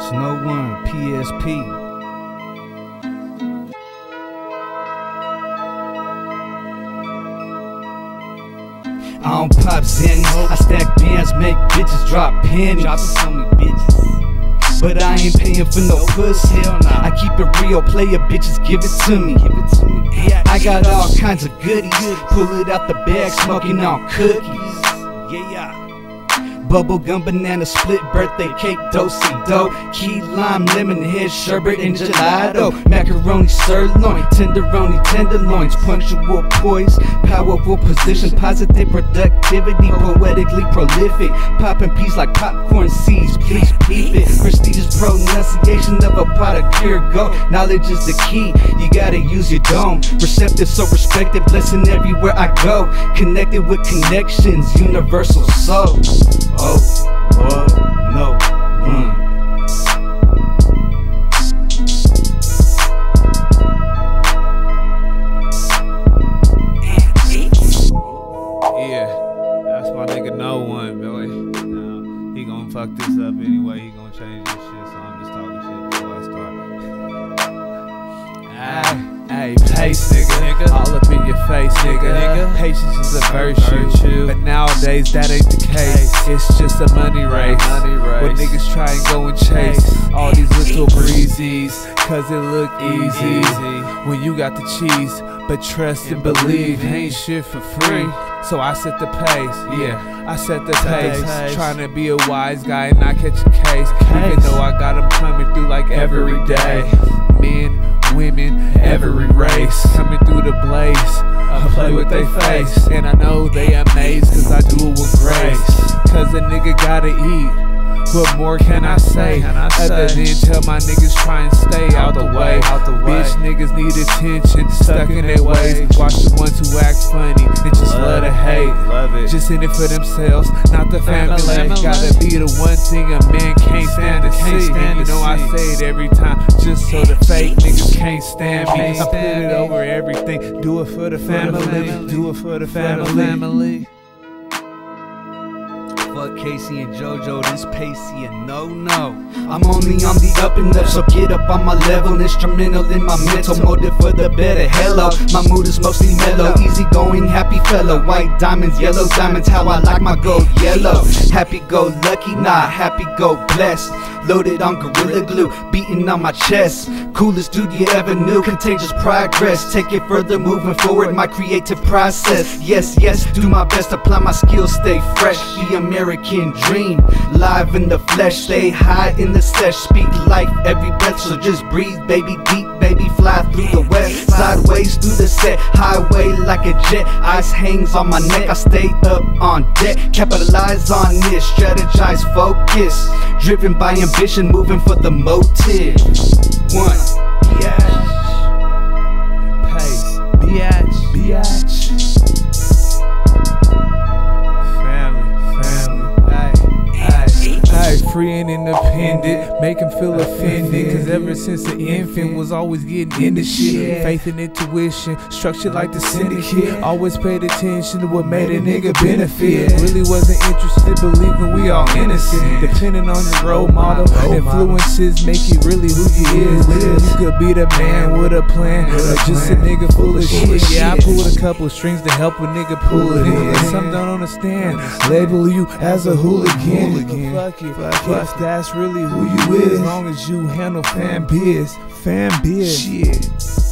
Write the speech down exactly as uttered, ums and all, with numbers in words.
It's no one, P S P. I don't pop zennies, I stack bands, make bitches drop pennies. Drop it on me, bitches. But I ain't paying for no pussy. Hell nah. I keep it real, player bitches, give it to me. Give it to me. Yeah, I got all kinds of goodies. Pull it out the bag, smoking on cookies. Yeah, yeah. Bubblegum, banana split, birthday cake, do-si-do. Key lime, lemon head, sherbet, and gelato. Macaroni, sirloin, tenderoni, tenderloins. Punctual poise, powerful position, positive productivity, poetically prolific. Popping peas like popcorn seeds, please peep it. Prestigious pronunciation of a pot of pure gold. Knowledge is the key, you gotta use your dome. Receptive, so respected, blessing everywhere I go. Connected with connections, universal soul. Oh, oh, no one. Yeah, that's my nigga No One, boy. Now, he gon' fuck this up anyway. He gon' change this shit, so I'm just talking shit before I start. Ayy. Hey, pace, nigga. nigga, all up in your face, nigga. nigga. Patience is a virtue, virtue, but nowadays that ain't the case. It's just a money race, money race. When niggas try and go and chase all these little breezies, cause it look easy. easy when you got the cheese. But trust and believe, ain't shit for free. So I set the pace, yeah, I set the pace. Trying to be a wise guy and not catch a case. Even though I got them coming through like every day. Men, women, every race coming through the blaze. I play with they face, and I know they amazed cause I do it with grace. Cause a nigga gotta eat. What more can I say, can I other say? Than tell my niggas try and stay out, out the way, out the way. Bitch niggas need attention, stuck in their ways. Watch the ones who act funny and just love, love to hate. Love it. Just in it for themselves, not the family. family. Gotta be the one thing a man can't stand to see. Stand you know I say it every time, just so the fake niggas can't stand me. I put it over everything, do it for the family, do it for the family. Fuck Casey and JoJo, this Pacey and no, no. I'm only on the up and up, so get up on my level. Instrumental in my mental, motive for the better. Hello, my mood is mostly mellow. Easy going, happy fellow. White diamonds, yellow diamonds, how I like my gold yellow. Happy go lucky, nah, happy go blessed. Loaded on Gorilla Glue, beating on my chest. Coolest dude you ever knew, contagious progress. Take it further, moving forward, my creative process. Yes, yes, do my best, apply my skills, stay fresh. The American dream, live in the flesh. Stay high in the sesh, speak life every breath. So just breathe, baby, deep, baby, fly through the west. Sideways through the set, highway like a jet. Ice hangs on my neck, I stay up on deck. Capitalize on this, strategize, focus. Driven by ambition, moving for the motive. One, biatch. Pace, biatch, biatch. Family, family, ay, ay, ay. Free and independent, make him feel offended. Cause ever since the infant was always getting into shit. Faith and intuition, structured like the syndicate. Always paid attention to what made a nigga benefit. Really wasn't interested, believing we all innocent. Depending on your role model, influences make you really who you is. You could be the man with a plan, or just a nigga full of shit. Yeah, I pulled a couple strings to help a nigga pull it in. Some don't understand, label you as a hooligan. Fuck it, if that's really who you is, as long as you handle fan biz, fan biz. Shit.